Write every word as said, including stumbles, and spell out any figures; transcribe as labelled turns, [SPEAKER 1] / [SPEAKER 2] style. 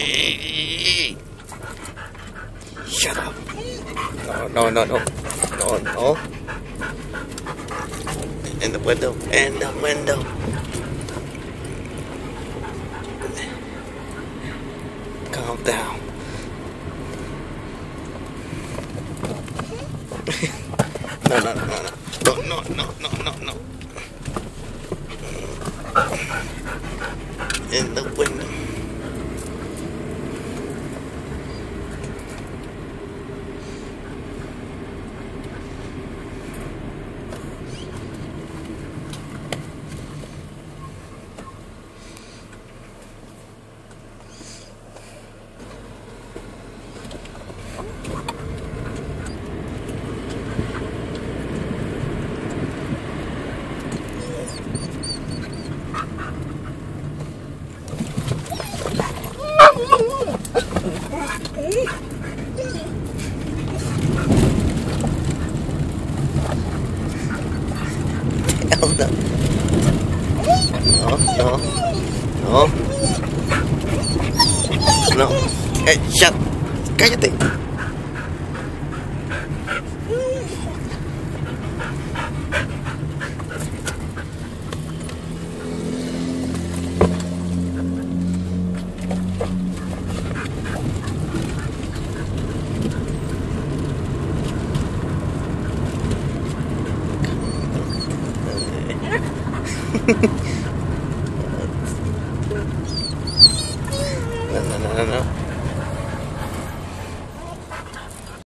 [SPEAKER 1] Shut up. No, no, no, no. No, no. In the window. In the window. Calm down. No, no, no, no, no, no, no, no, no, no. In the window. Oh, no. No, no, no. No. Hey, shut. Cállate. No, no, no, no, no.